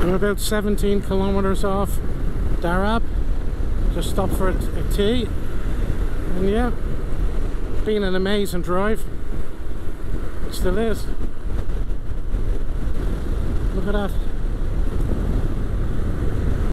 I'm about 17 kilometers off Darab. Just stopped for a tea, and yeah, been an amazing drive. It still is. Look at that.